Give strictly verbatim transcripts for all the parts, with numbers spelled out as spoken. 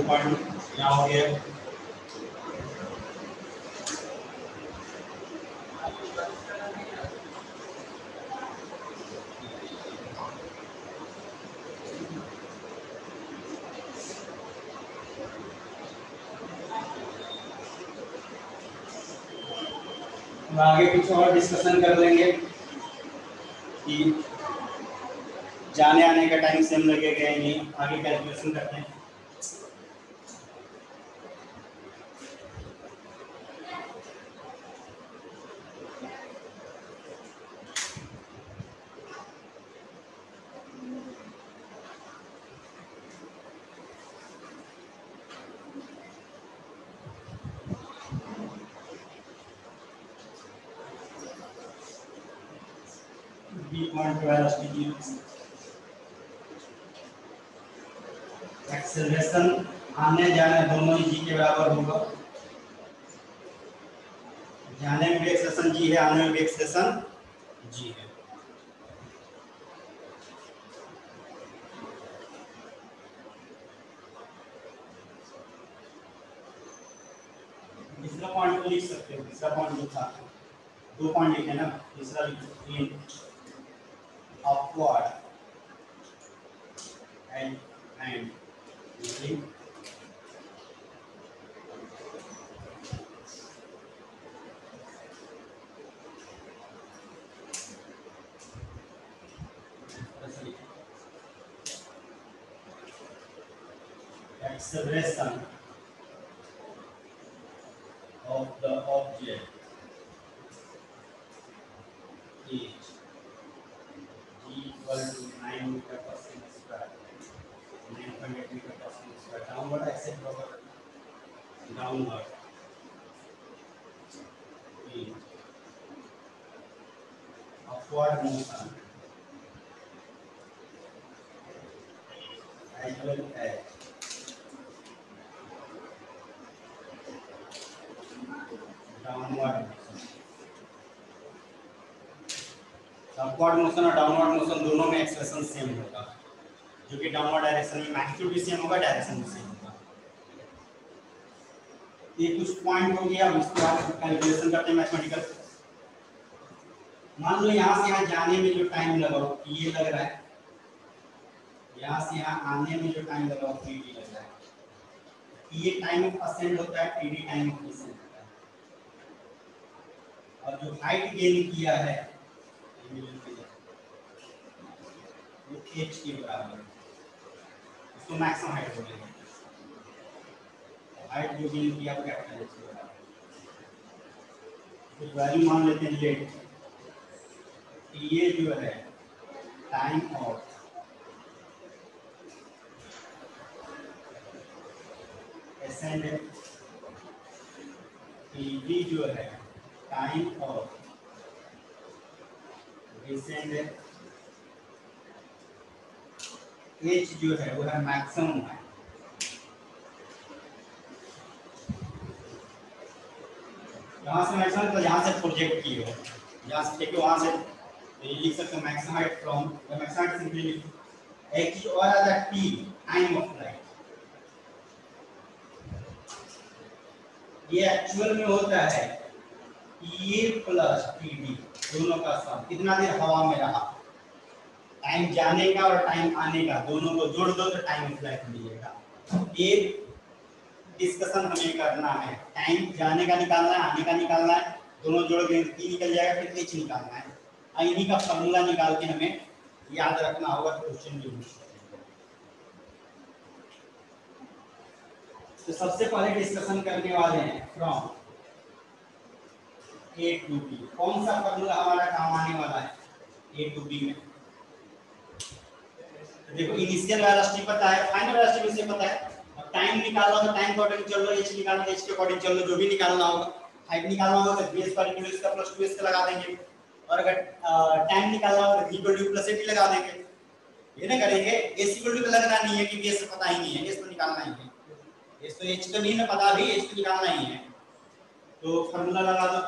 Point यहाँ हो गया। आगे कुछ और डिस्कशन कर लेंगे कि जाने आने का टाइम सेम लगेगा या नहीं, आगे कैलकुलेशन करते हैं। एक्सेलरेशन आने जाने दोनों ही जी के बराबर होगा। जाने में भी एक्सेलरेशन जी है, आने में भी एक्सेलरेशन जी है। तीसरा पॉइंट को लिख सकते हो, तीसरा पॉइंट जो था, दो पॉइंट लिखे ना, तीसरा लिखिए upward and and acceleration of the object is g equal to nine meter per second square, nine point eight meter per second square. Downward accept over downward in upward motion as well as downward motion. Upward motion और downward motion दोनों में acceleration same होगा, जो कि downward direction में magnitude भी same होगा, direction भी सेम होगा। ये कुछ पॉइंट हो गया, अब इसके बाद कैलकुलेशन करते हैं मैथमेटिकल। मान लो यहाँ से यहाँ जाने में जो टाइम लगा हो ये लग रहा है, यहाँ से यहाँ आने में जो टाइम लगा हो टी लग रहा है। ये टाइम ऑफ असेंड होता है, T D time of descend होता है। और जो हाइट गेन किया है वो h के बराबर है, इसको मैक्सिमम हाइट बोलेंगे। हाइट जो गेन किया कैपिटल h के बराबर। तो वैल्यू मान लेते हैं लेट, ये जो है टाइम ऑफ असेंड, टी जो है टाइम ऑफ डिसेंड, h जो है वो है मैक्सिमम है। यहाँ से मैक्सिमम तो यहाँ से प्रोजेक्ट की हो, यहाँ से देखो वहाँ से लिख सकते हो maximum height from the maximum height simply h और other t time of flight. ये एक्चुअल में होता है E प्लस T D दोनों का सम। कितना देर हवा में रहा, टाइम जाने का और टाइम आने का दोनों को जोड़ दो तो टाइम ऑफ फ्लाइट मिलेगा। एक डिस्कशन हमें करना है, टाइम जाने का निकालना है, आने का निकालना है, दोनों जोड़ के टी निकल जाएगा, फिर एच निकालना है। इन्हीं का फॉर्मूला निकाल के हमें याद रखना होगा क्वेश्चन में। तो सबसे पहले डिस्कशन करने वाले हैं फ्रॉम ए टू बी। कौन सा फॉर्मूला हमारा काम आने वाला है ए टू बी में? देखो इनिशियल वेलोसिटी पता है, फाइनल वेलोसिटी भी से पता है, और टाइम निकालना तो टाइम के अकॉर्डिंग चल लो, एच निकालना तो एच के अकॉर्डिंग चल लो, जो भी निकालना होगा। हाइट निकालना होगा तो v स्क्वायर इक्वल टू इसका प्लस टू एस का लगा देंगे, और अगर टाइम निकालना होगा तो v equal to plus at लगा देंगे। ये ना करेंगे, s इक्वल टू लगना नहीं है क्योंकि s पता ही नहीं है, s तो निकालना ही है, s तो h तो नहीं ना पता भी, h तो निकालना ही है। तो फार्मूला लगा दो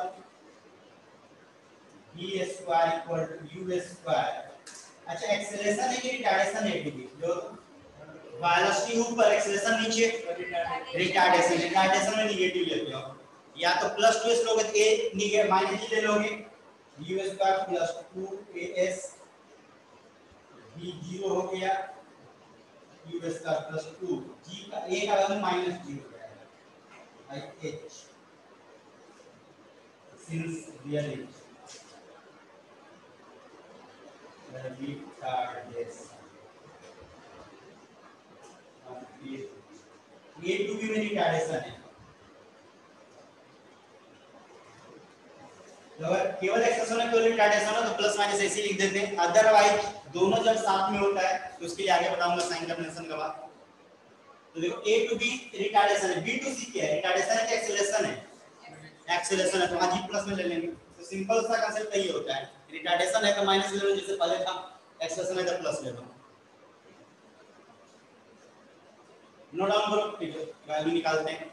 v square equal to u square. अच्छा एक्सेलरेशन है कि डायरेक्शन है, जो वेलोसिटी ऊपर, एक्सेलरेशन नीचे, रिटार्डेशन रिटार्डेशन में निगेटिव लेते हो, या तो प्लस टू एस लोगे तो ए निगेटिव माइनस जी ले लोगे, u square plus two a s b zero हो गया, u square plus two g का ए का वैल्यू माइनस जी हो जाएगा, I H since real is retardation ये टू बी में रिटार्डेशन है, अगर केवल एक्सेशन है केवल रिटार्डेशन हो तो प्लस माइनस ऐसे लिख देते हैं, अदरवाइज दोनों जब साथ में होता है तो उसके लिए आगे बताऊंगा साइन कन्वेंशन का बात। तो देखो ए टू बी रिटार्डेशन है, बी टू सी क्या है, रिटार्डेशन है कि एक्सेलरेशन है, एक्सेलरेशन है, तो वहां जी प्लस में ले लेंगे, तो सिंपल सा कांसेप्ट यही होता है, रिटार्डेशन है तो माइनस ले लो जैसे पहले था, एक्सेलरेशन है तो प्लस ले लो, नोट डाउन करो, ठीक है वैल्यू निकालते हैं।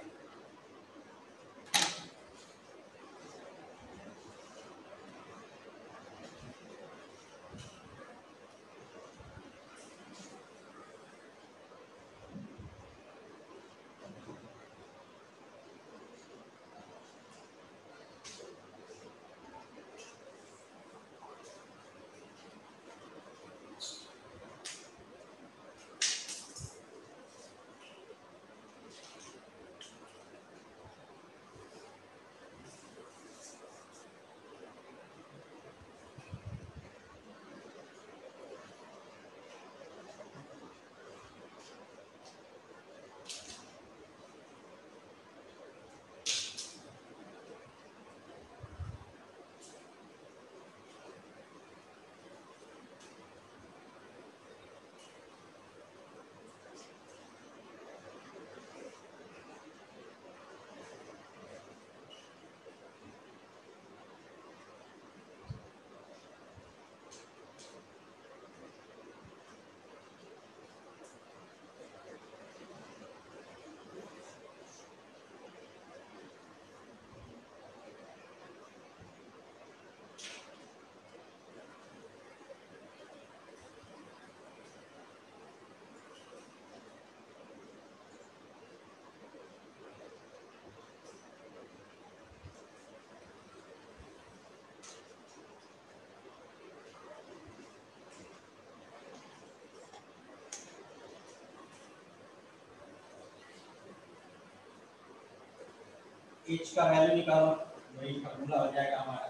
h का वैल्यू निकालो, वही फार्मूला हो जाएगा हमारा,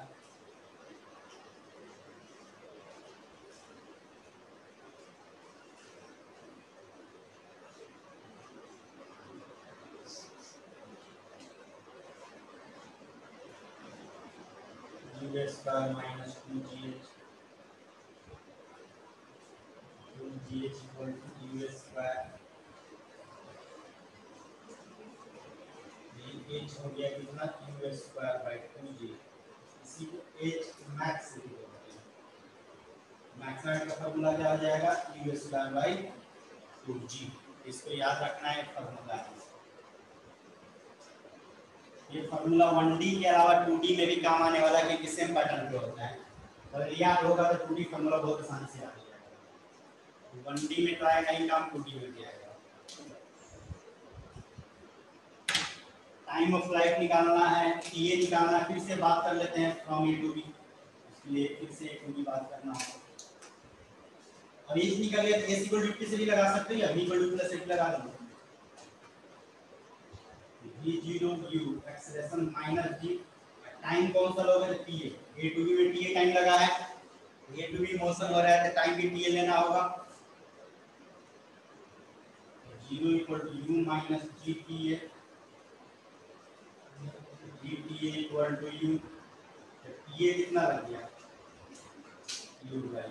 u square minus two g h two g h equal to u square, ये h हो गया कितना u square by two g, इसी को h मैक्स लिख देंगे, मैक्स का फार्मूला क्या हो जाएगा u square by two g, इसको याद रखना है फार्मूला, ये फार्मूला वन डी के अलावा टू डी में भी काम आने वाला है क्योंकि सेम पैटर्न पे होता है, अगर याद होगा तो टू डी फार्मूला बहुत आसानी से आ जाएगा, वन डी में ट्राई नहीं काम टू डी में भी आएगा। टाइम ऑफ फ्लाइट निकालना है, टीए निकालना है, फिर से बात कर लेते हैं फ्रॉम ए टू बी, इसलिए फिर से ए टू बी बात करना है, अब ये निकल गया तो एस इक्वल टू से भी लगा सकते हो या v इक्वल टू प्लस एक लगा दो, v zero u acceleration minus g, time कौन सा लोगे तो टीए, ए टू बी में टीए टाइम लगा है, ए टू बी मोशन हो रहा है तो टाइम भी टीए लेना होगा, जीरो इक्वल टू u माइनस g t A, g t A equal to u, t A कितना लग गया u बाई,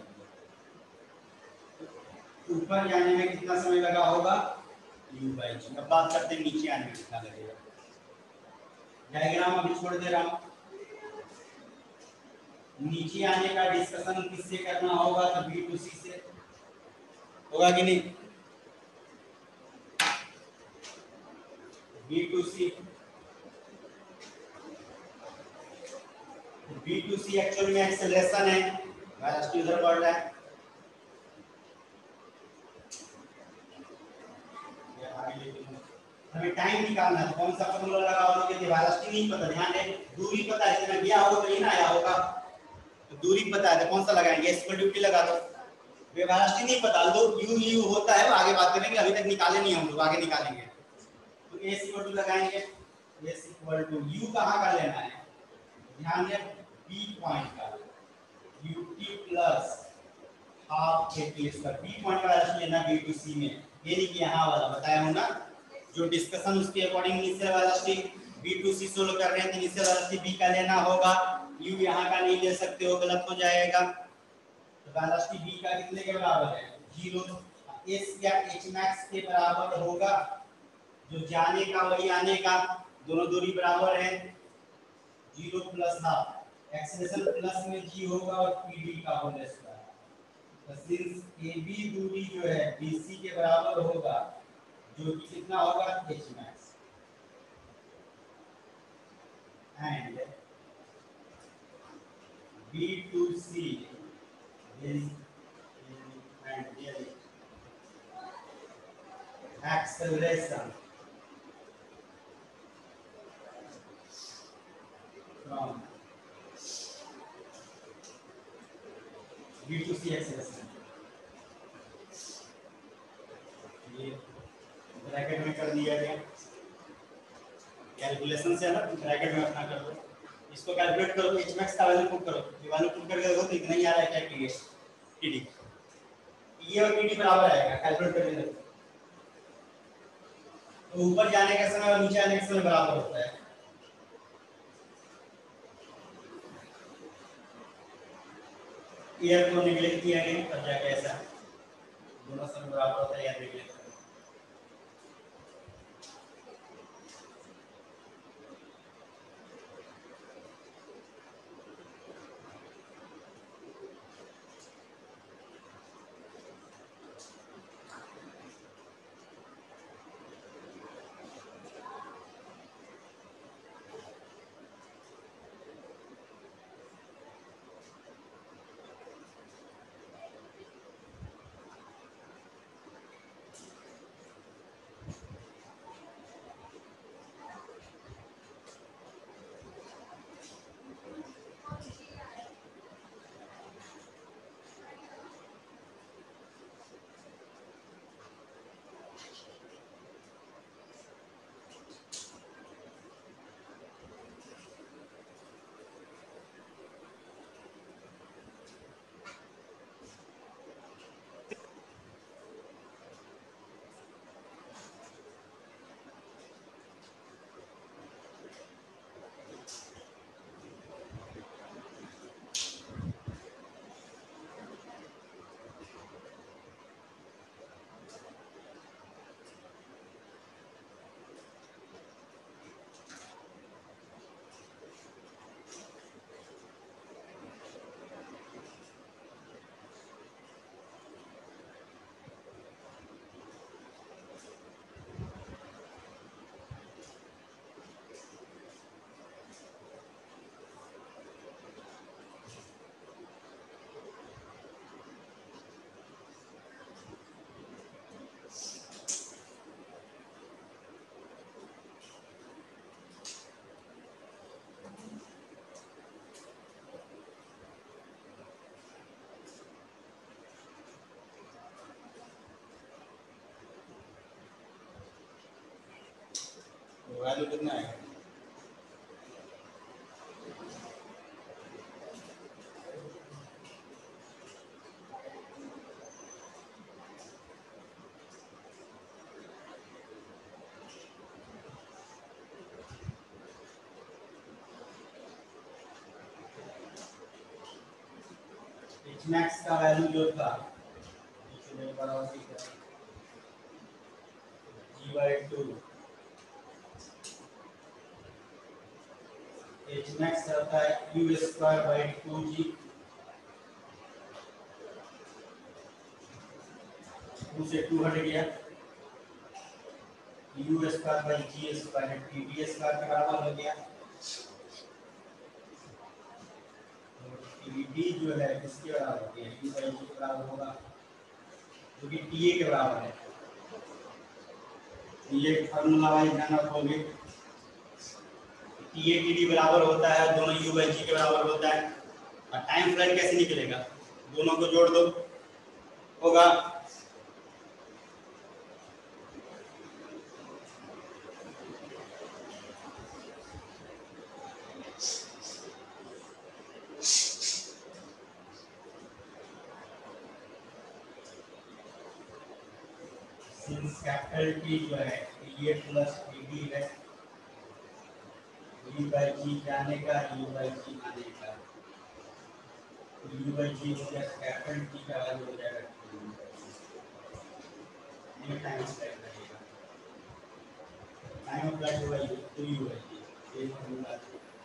ऊपर जाने में कितना समय लगा होगा u बाई जी। अब बात करते हैं नीचे आने में कितना लगेगा, डायग्राम अभी छोड़ दे रहा हूं, नीचे आने का डिस्कशन किससे करना होगा तो बी टू सी से होगा कि नहीं, B to C, B to C actual में एक्सेलरेशन है, वेलोसिटी उधर बढ़ रहा है, हमें टाइम निकालना है तो कौन सा फॉर्मूला लगाओगे? कि वेलोसिटी नहीं पता, ध्यान दे, दूरी पता है, इसमें गया होगा तो ही ना आया होगा, तो दूरी पता है तो कौन सा लगाएंगे? एस इक्वल टू टी लगा दो। वेलोसिटी नहीं पता, दो यू यू होता है, आगे बात करेंगे, अभी तक निकाले नहीं हम लोग, आगे निकालेंगे। तो एस इक्वल टू लगाएंगे, एस इक्वल टू यू कहाँ का लेना है? ध्यान दे, बी पॉइंट का, u t plus half a t square. B point का वेलोसिटी लेना बी टू सी में, ये नहीं कि यहाँ वाला बताया हूँ ना, जो डिस्कशन उसके according initial velocity B to C solve कर रहे हैं तो इनिशियल वेलोसिटी बी का लेना होगा, यू यहाँ का नहीं ले सकते हो, गलत हो जाएगा। तो वेलोसिटी बी का कितने के बराबर है? जीरो। एस या एच मैक्स के बराबर होगा, जो जाने का वही आने का, दोनों दूरी बराबर है, zero plus half, acceleration plus में जी होगा और पीडी का होल स्क्वायर। तो सिंस AB दूरी जो है BC के बराबर होगा, जो कि कितना होगा? h max, and B to C is and there acceleration from B to C acceleration, ये ब्रैकेट में कर दिया गया, कैलकुलेशन से अलग ब्रैकेट में अपना कर दो, इसको कैलकुलेट करो, h max का वैल्यू पुट करो, ये वैल्यू पुट करके देखो तो इतना ही आ रहा है क्या? टी टी ये और टी बराबर आएगा, कैलकुलेट करके देखो तो ऊपर जाने के समय और नीचे आने के समय बराबर होता है। एयर को नेगलेक्ट किया गया तब जाके ऐसा दोनों समय बराबर होता है, याद रखिए। वैल्यू कितना है? h max का वैल्यू जो था मेरे बराबर g by two, h max रहता है u square by two g, two से टू हट गया, u square by g square t d square के बराबर हो गया। टी डी जो है किसके बराबर है? u by g के बराबर होगा, जो कि टी ए के बराबर है। ये फार्मूला वाइज ध्यान रखोगे। टी ए टी डी बराबर होता है दोनों यू बाई जी के बराबर होता है। और टाइम फ्लाइट कैसे निकलेगा, दोनों को जोड़ दो, होगा सिंस कैपिटल टी जो है ये प्लस डी है, यू बाई जी जाने का यू बाई जी आने का, यू बाई जी हो गया कैपिटल टी का वैल्यू हो जाएगा ये टाइम स्क्वायर रहेगा, टाइम फ्लाइट होगा ये टू यू बाई जी। ये फॉर्मूला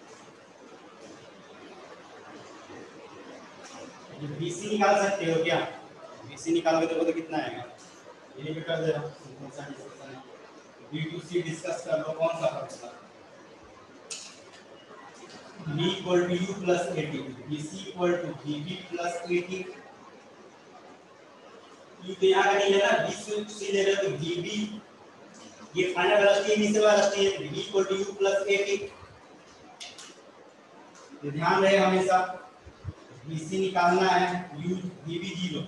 ये बीसी निकाल सकते हो क्या, बीसी निकालोगे तो वो तो कितना आएगा, ये भी कर दे रहा हूं। बी टू सी डिस्कस कर लो, कौन सा formula b equal to u plus at, bc equal to bb plus at। ये तो यहाँ का नहीं है ना, b से c ले रहे हो तो bb, ये फाइनल वेलोसिटी इनिशियल वेलोसिटी है, b equal to u plus at। तो ध्यान रहे हमेशा bc निकालना है, u bb zero,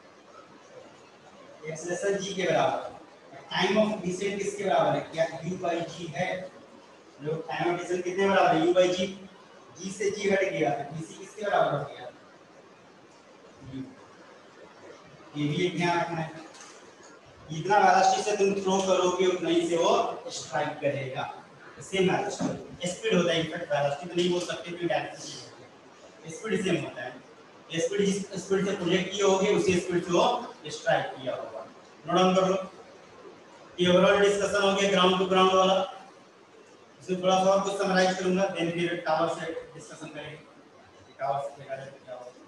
acceleration g के बराबर, टाइम ऑफ डिसेंट किसके बराबर है, क्या u by g है, जो टाइम ऑफ डिसेंट कितने बराबर है, u by g, g से g हट गया तो bc किसके बराबर हो गया, u। ये भी एक ध्यान रखना है, जितना वेलोसिटी से तुम थ्रो करोगे उतना ही से वो स्ट्राइक करेगा, सेम वेलोसिटी स्पीड होता है, इनफैक्ट वेलोसिटी तो नहीं बोल सकते क्योंकि डायरेक्शन स्पीड सेम होता है, स्पीड जिस स्पीड से प्रोजेक्ट किए होगे उसी स्पीड से वो स्ट्राइक किया होगा। नोट डाउन कर लो, ये ओवरऑल डिस्कशन हो गया ग्राउंड टू ग्राउंड वाला, इसमें थोड़ा सा और कुछ समराइज करूंगा, देन फिर टावर से डिस्कशन करेंगे, टावर से देखा जाए क्या होगा।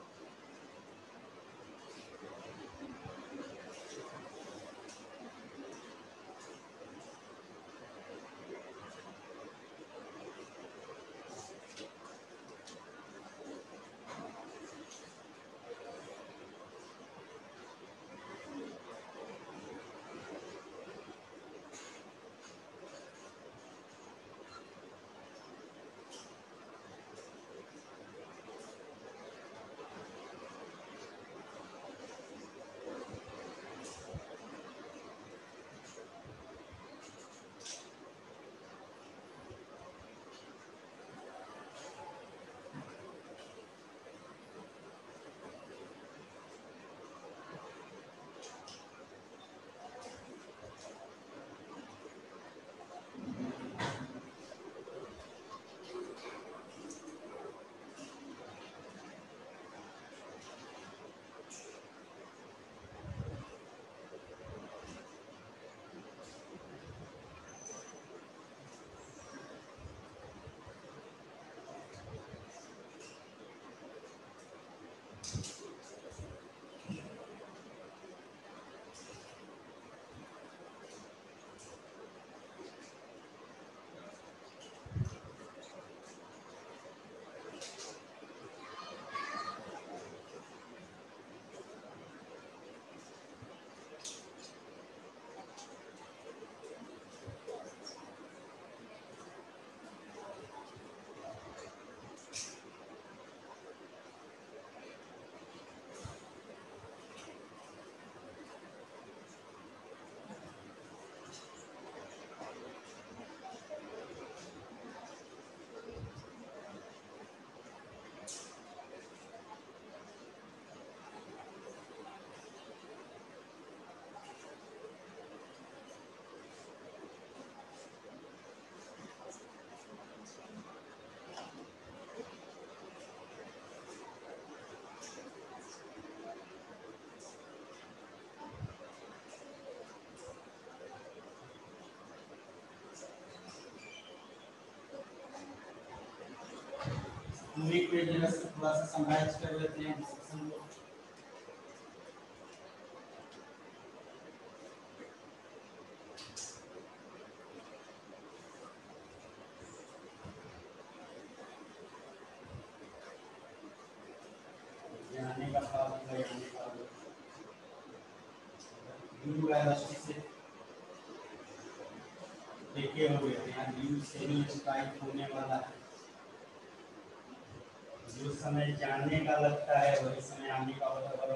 यूनिक पेज से थोड़ा सा समराइज कर लेते हैं डिस्कशन को। जाने का फार्मूला जाने का यू वेलोसिटी से देखे हो गए यहाँ ड्यू सेमी स्ट्राइक होने वाला है। जो समय जाने का लगता है वही समय आने का होता है।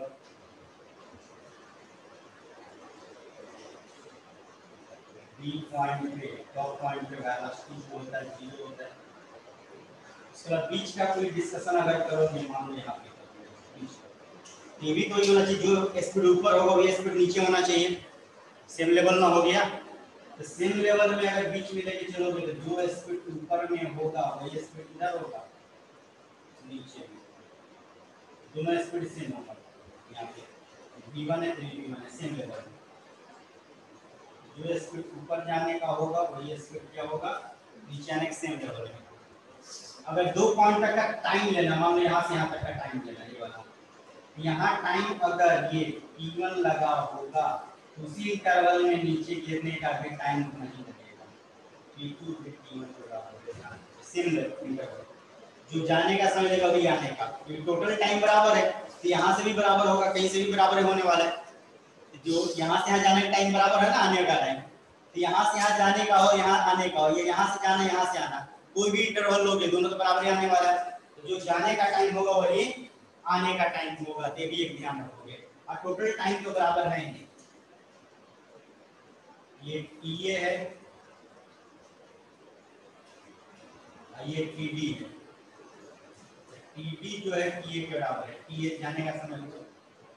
बी पॉइंट पे टॉप पॉइंट पे वेलोसिटी होता है जीरो होता है। उसके बाद बीच का कोई डिस्कशन अगर करोगे मान लो यहाँ पे ये भी कोई होना चाहिए, जो स्पीड ऊपर होगा वही स्पीड नीचे होना चाहिए, सेम लेवल ना हो गया। तो सेम लेवल में अगर बीच में लेके चलोगे तो जो स्पीड ऊपर में होगा वही स्पीड इधर होगा नीचे, दोनों स्पीड सेम होगा। यहाँ पे v वन है v वन है सेम लेवल में, जो स्पीड ऊपर जाने का होगा वही स्पीड क्या होगा नीचे आने के सेम लेवल में। अगर दो पॉइंट तक का टाइम लेना, मान लो यहाँ से यहाँ तक का टाइम लेना, ये वाला यहाँ टाइम अगर ये टी वन लगा होगा उसी इंटरवल में नीचे गिरने का भी टाइम नहीं लगेगा, टी टू भी टी वन लगा होगा सेम इंटरवल, जो जाने का समय लगेगा वही आने का, ये टोटल टाइम बराबर है तो यहाँ से भी बराबर होगा, कहीं से भी बराबर होने वाला है। जो यहाँ से यहाँ जाने का टाइम बराबर है ना आने का टाइम, तो यहाँ से यहाँ जाने का हो यहाँ आने का हो, ये यहाँ से जाना यहाँ से आना, कोई भी इंटरवल लोगे दोनों तो बराबर ही आने वाला है। तो जो जाने का टाइम होगा वही आने का टाइम होगा, ये भी एक ध्यान रखोगे। और टोटल टाइम तो बराबर है ही, ये टीए है ये टीडी है, टीडी जो है टीए के बराबर है, टीए जाने का समय है,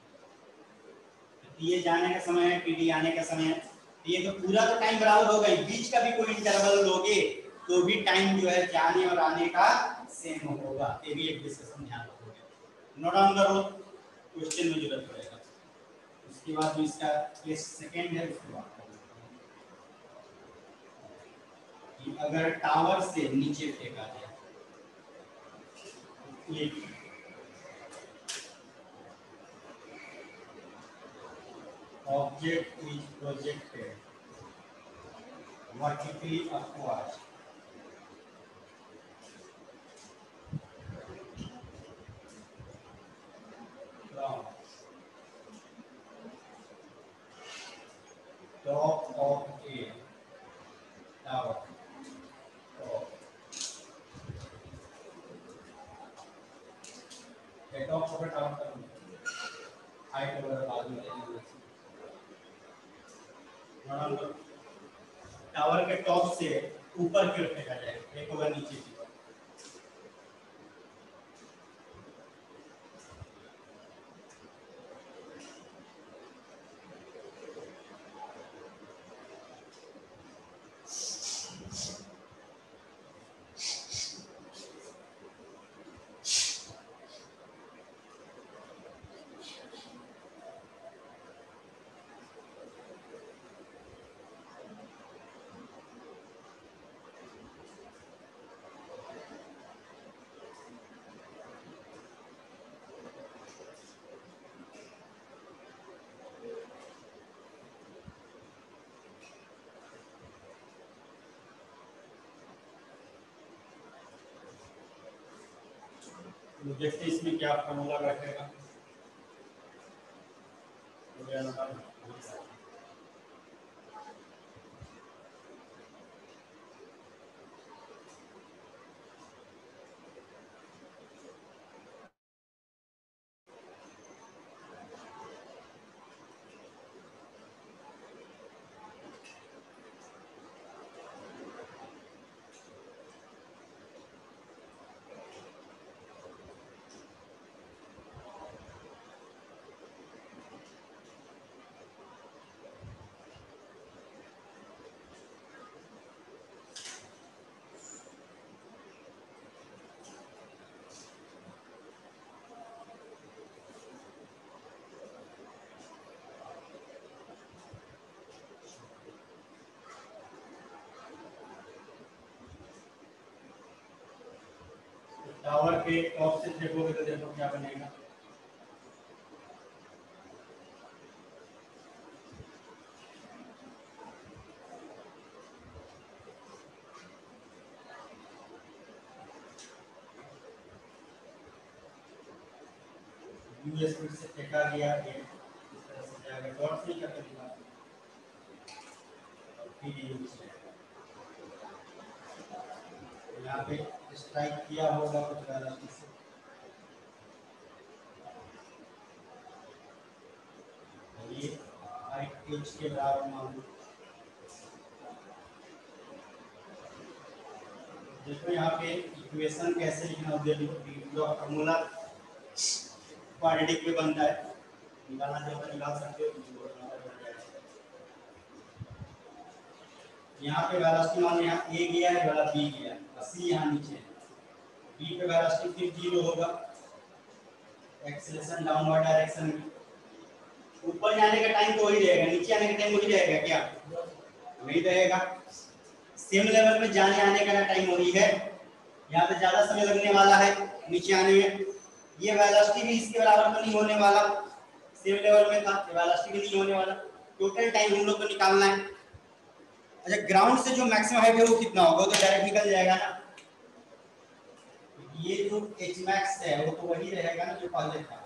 टीए जाने का समय है, टीडी आने का समय है, ये तो पूरा तो टाइम बराबर होगा ही, बीच का भी कोई इंटरवल लोगे तो भी टाइम जो है जाने और आने का सेम होगा, ये भी एक डिस्कशन ध्यान रखोगे। नोट डाउन करो, क्वेश्चन में जरूरत पड़ेगा। उसके बाद जो इसका ये सेकंड है उसके बाद कि अगर टावर से नीचे फेंका जाए, ये object is projected vertically upward from top of a tower, top the top of a tower height over बाजू में टावर के टॉप से ऊपर की ओर फेंका जाए, एक होगा नीचे की ओर। देखते इसमें क्या फॉर्मूला बैठेगा, टावर के टॉप से देखोगे तो देखो क्या बनेगा, यूएस स्पीड से फेंका गया है, इस तरह से जाएगा, डॉट नहीं करके दिखा फिर यूज है यहाँ पे स्ट्राइक किया होगा कुछ वेलोसिटी से, ये हाइट एच के बराबर मान लो। देखो यहाँ पे इक्वेशन कैसे लिखना होता है, फॉर्मूला क्वाड्रेटिक में बनता है, निकालना चाहो तो निकाल सकते हो। यहाँ पे वेलोसिटी मान यहाँ ए गया है, वाला बी गया, सी यहाँ नीचे है, बी पे वेलोसिटी फिर जीरो होगा, एक्सेलरेशन डाउनवर्ड डायरेक्शन में। ऊपर जाने का टाइम तो वही रहेगा, नीचे आने का टाइम वही रहेगा क्या? वही रहेगा। सेम लेवल में जाने आने का टाइम वही है, यहाँ पे ज्यादा समय लगने वाला है नीचे आने में। ये वेलोसिटी भी इसके बराबर तो नहीं होने वाला, सेम लेवल में था, वेलोसिटी भी नहीं होने वाला। टोटल टाइम हम लोग को निकालना है। अच्छा, ग्राउंड से जो मैक्सिमम हाइट है वो कितना होगा? तो डायरेक्ट निकल जाएगा ना, ये जो एच मैक्स है वो तो वही रहेगा ना जो पहले था।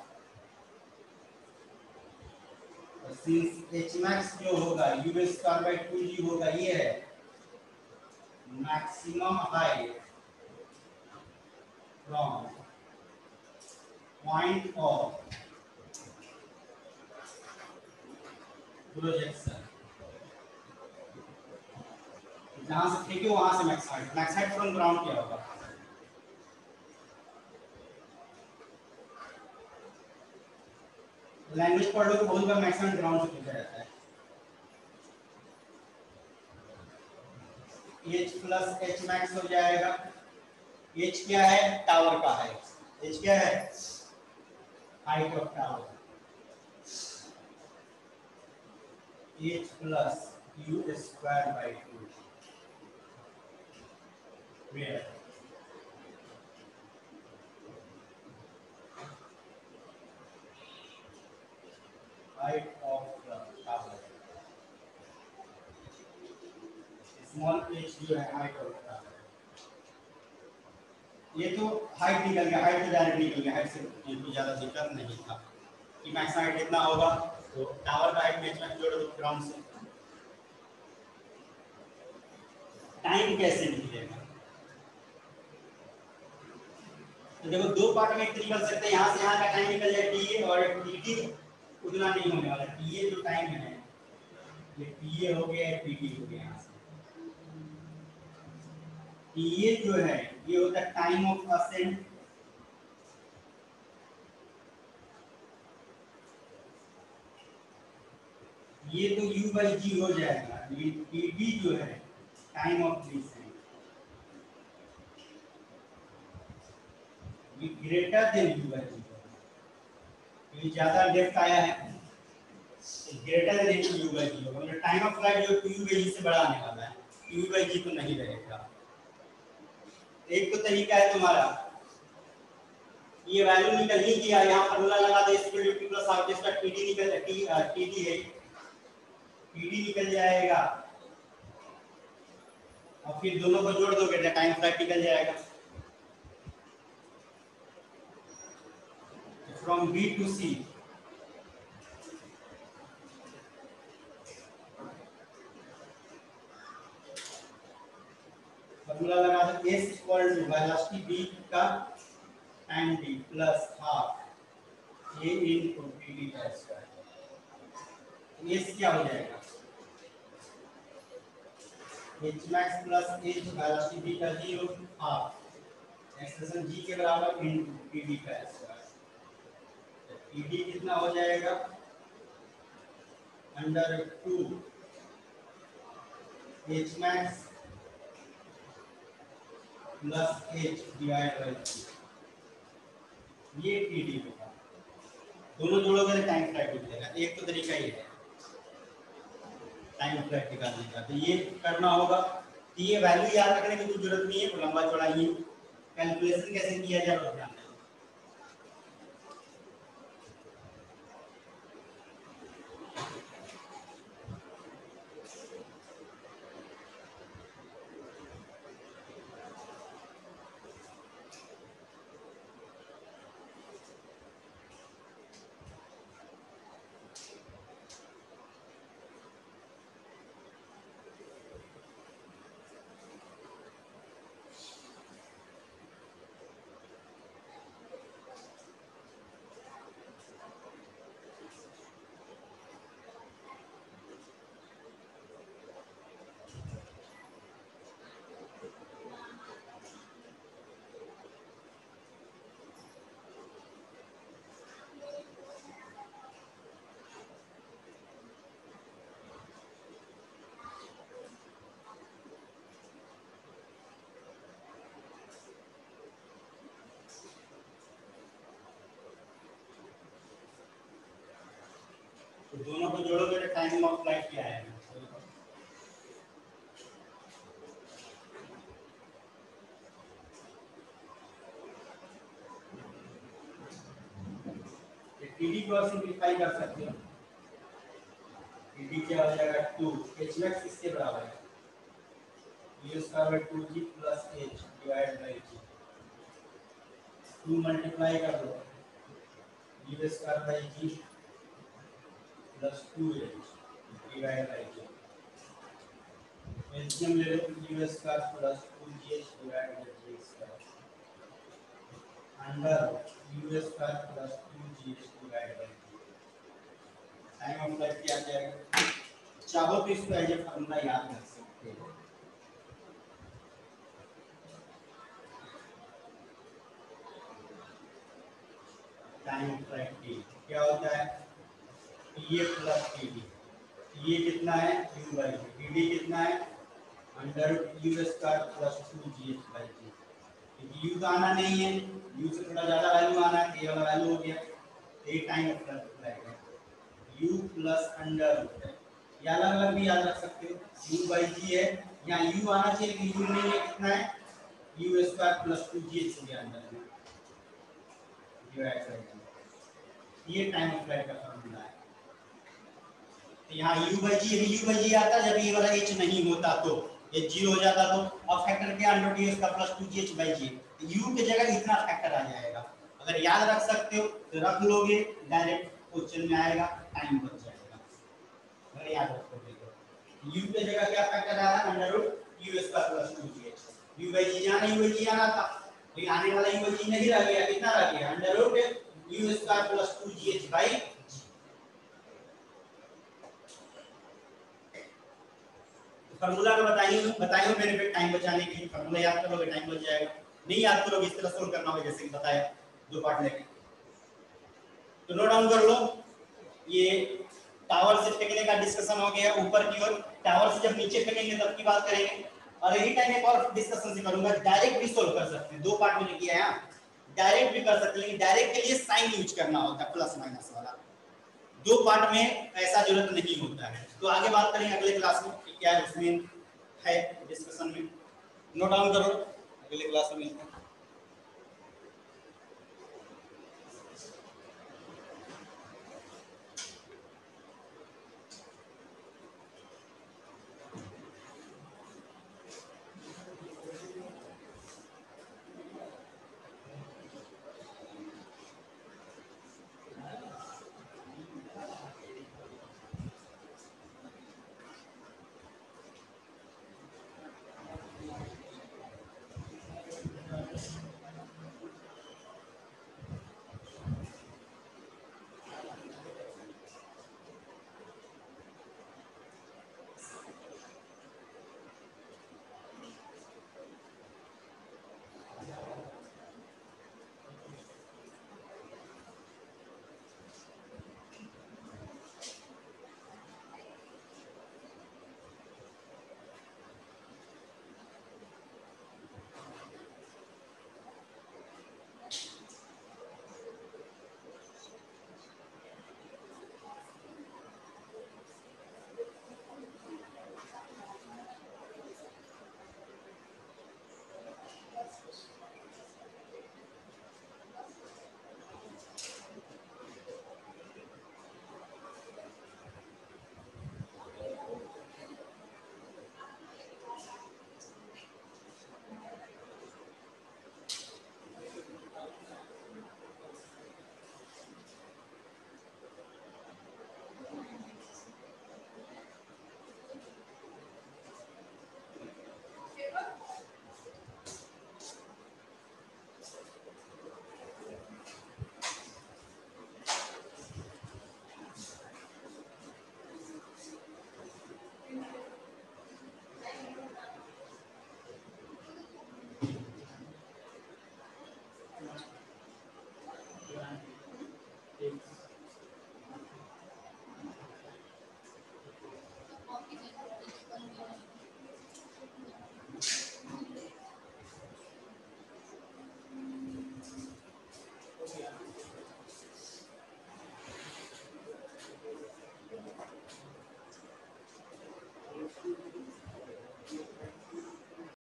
सिंस एच मैक्स जो होगा u square by two g होगा, ये है maximum height from point of projection, जहां से फेंके वहां से max height, max height from ground क्या होगा? लैंग्वेज पढ़ लो तो बहुत बार मैक्सिमम ग्राउंड से पूछा जाता है। h प्लस एच मैक्स हो जाएगा, h क्या है? टावर का है, h क्या है? Height of tower, h plus u square by two, where height of the tower, small h जो है हाइट ऑफ टावर। ये तो हाइट निकल गया, हाइट तो डायरेक्ट निकल गया, हाइट से कोई ज्यादा दिक्कत नहीं था कि मैक्स हाइट कितना होगा, तो टावर का हाइट मैच में जोड़ दो ग्राउंड से। टाइम कैसे निकलेगा? तो देखो दो पार्ट में निकल सकते हैं, यहाँ से यहाँ का टाइम निकल जाए टी और टी उतना नहीं होने वाला। टी जो टाइम है ये टी हो गया, पी हो गया। यहाँ से टी जो है ये होता है टाइम ऑफ असेंट, ये तो u बाई जी हो जाएगा, लेकिन pd जो है टाइम ऑफ डिसेंट, ये greater than u by g, ये ज्यादा डेप्थ आया है, greater than u by g होगा, मतलब टाइम ऑफ फ्लाइट जो u बाई जी से बड़ा आने वाला है, u बाई जी तो नहीं रहेगा। एक तो तरीका है तुम्हारा, ये वैल्यू निकल ही गया, यहाँ फॉर्मूला लगा दो, स्पीड u प्लस r इसका td निकल टी td है, td निकल जाएगा और फिर दोनों को जोड़ दोगे तो टाइम फ्लाइट निकल जाएगा। From b to c, formula लगा दो, s equal to velocity v का time d plus half a into td का स्क्वायर। s क्या हो जाएगा? h max plus h velocity v का जीरो हाफ एक्सप्रेशन g के बराबर इनटू td का स्क्वायर। td कितना हो जाएगा? Under two h max plus h divide by three, ये td होगा। दोनों जोड़ोगे तो टाइम फ्लाइट निकलेगा। एक तो तरीका ये है टाइम फ्लाइट निकालने का, तो ये करना होगा। तो ये वैल्यू याद रखने की कोई जरूरत नहीं है, तो लंबा चौड़ा ही कैलकुलेशन कैसे किया जाए वो ध्यान दें। तो दोनों को जोड़ोगे तो टाइम ऑफ फ्लाइट क्या आएगा? टीडी को सिंपलीफाई कर सकते हो। टीडी क्या हो जाएगा? टू एच मैक्स किसके बराबर है? U square by two g plus h divide by g. Two multiply कर दो, u square by g plus two h divide by g. LCM ले लो, u square plus two g h divide by g square under u square plus two g h divide by g. Time of flight क्या आ जाएगा? चाहो तो इसको as a formula याद कर सकते हो। टाइम ऑफ फ्लाइट टी क्या होता है? TA plus TD. टीए कितना है? U by ji. टीडी कितना है? Under u square plus two g h by g. क्योंकि यू तो आना नहीं है, यू से थोड़ा ज्यादा वैल्यू आना है, ये वाला वैल्यू हो गया, ये टाइम ऑफ फ्लाइट है। यू प्लस अंडर, या अलग अलग भी याद रख सकते हो, यू बाई जी है, यहाँ यू आना चाहिए लेकिन यू नहीं है, कितना है? U square plus two g h हो गया अंडर में डिवाइड बाई जी। ये टाइम ऑफ फ्लाइट का फॉर्मूला है। तो यहाँ u बाई जी, यदि u बाई जी आता जब ये वाला h नहीं होता तो ये जीरो हो जाता, तो अब फैक्टर क्या? अंडर डी का plus two g h by g. u की जगह इतना फैक्टर आ जाएगा। अगर याद रख सकते हो तो रख लोगे, डायरेक्ट क्वेश्चन में आएगा, टाइम बच जाएगा। अगर याद रखोगे तो u की जगह क्या फैक्टर आ रहा है? Under root u square plus two g h. u by g जाना, u बाई जी आना था, लेकिन आने वाला u बाई जी नहीं रह गया, कितना रह गया? Under root u square plus two g h by g. Formula में बताइए बताइए मैंने फिर टाइम बचाने के लिए फार्मूला याद करोगे, टाइम बच जाएगा। नहीं याद करोगे, इस तरह सोल्व करना होगा जैसे कि बताया दो पार्ट लेके। तो नोट डाउन कर लो, ये टावर से फेंकने का डिस्कशन हो गया ऊपर की ओर। टावर से जब नीचे फेंकेंगे तब की बात करेंगे। और यही टाइम एक और डिस्कशन से करूंगा, डायरेक्ट भी सोल्व कर सकते हैं। दो पार्ट में किया है, डायरेक्ट भी कर सकते हैं, लेकिन डायरेक्ट के लिए साइन यूज करना होता है, प्लस माइनस वाला। दो पार्ट में ऐसा जरूरत नहीं होता है। तो आगे बात करेंगे अगले क्लास में कि क्या उसमें है डिस्कशन में। नोट डाउन करो, अगले क्लास में मिलते हैं।